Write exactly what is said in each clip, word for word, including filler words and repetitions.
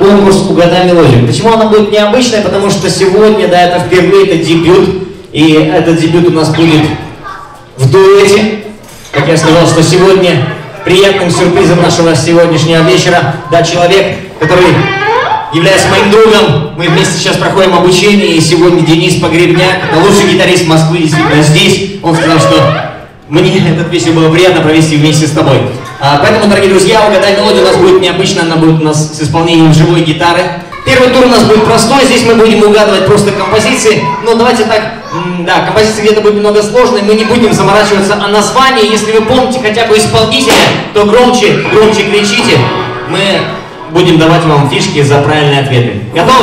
конкурс «Угадай мелодию». Почему она будет необычная? Потому что сегодня, да, это впервые, это дебют. И этот дебют у нас будет в дуэте. Как я сказал, что сегодня приятным сюрпризом нашего сегодняшнего вечера, да, человек, который является моим другом. Мы вместе сейчас проходим обучение, и сегодня Денис Погребняк, это лучший гитарист Москвы, действительно здесь. Он сказал, что мне этот вечер было приятно провести вместе с тобой. А, поэтому, дорогие друзья, «Угадай мелодию» у нас будет необычно, она будет у нас с исполнением живой гитары. Первый тур у нас будет простой, здесь мы будем угадывать просто композиции. Но давайте так, да, композиция где-то будет немного сложной, мы не будем заморачиваться о названии. Если вы помните хотя бы исполнителя, то громче, громче кричите. Мы будем давать вам фишки за правильные ответы. Готовы?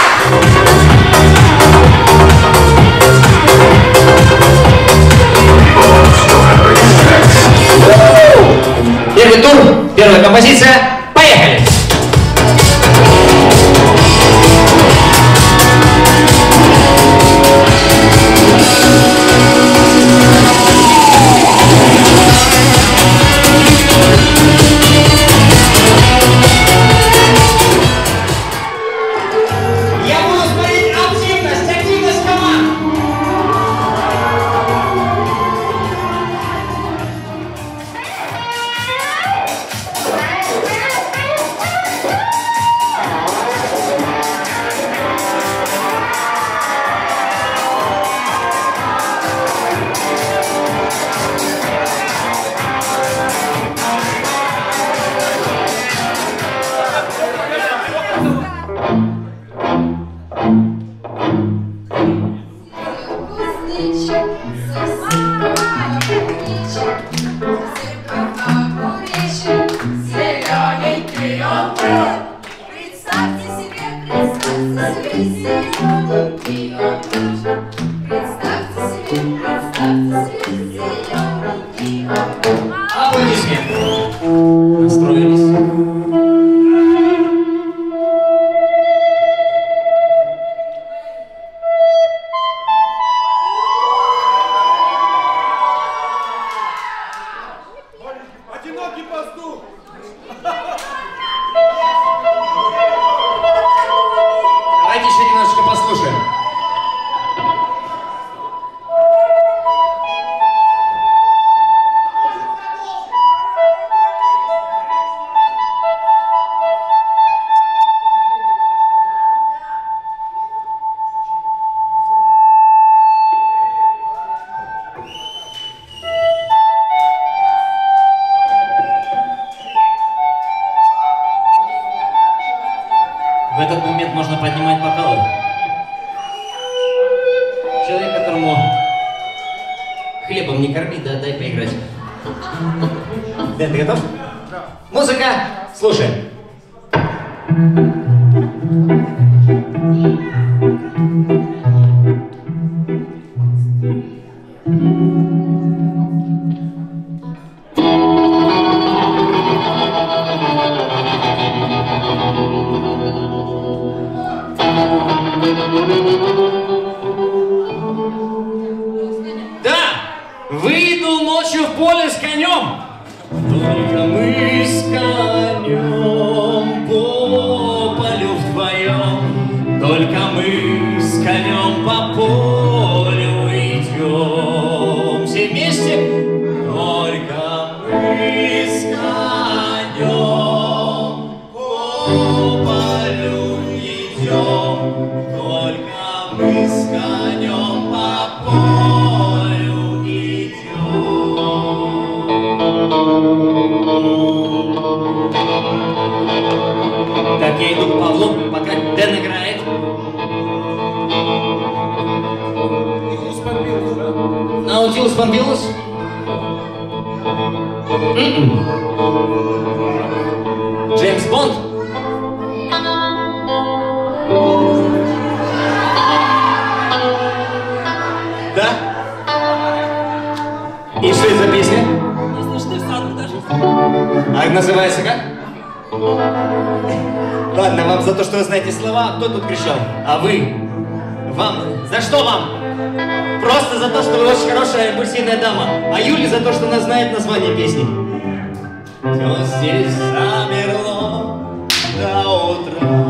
Первый тур, первая композиция. Поехали! В этот момент можно поднимать бокалы. Человек, которому хлебом не корми, да, дай поиграть. Дэн, ты готов? Да. Музыка, слушай. Выйду ночью в поле с конем. Только мы с конем по полю вдвоем. Только мы с конем по полю идем. Все вместе. Только мы с конем по полю идем. Только мы с конем по полю. Так, я иду к Павлу, пока Дэн играет. Наутилус Помпилус? Джеймс Бонд? Да? И что это за песня? А называется как? Ладно, вам за то, что вы знаете слова, кто тут кричал? А вы? Вам? За что вам? Просто за то, что вы очень хорошая импульсивная дама. А Юле за то, что она знает название песни. Все здесь замерло до утра.